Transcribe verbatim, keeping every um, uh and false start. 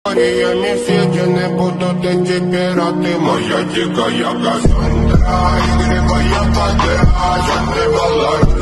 Я не сети, не будут эти пираты. Моя дикая Кассандра, игривая подыра, темный волос.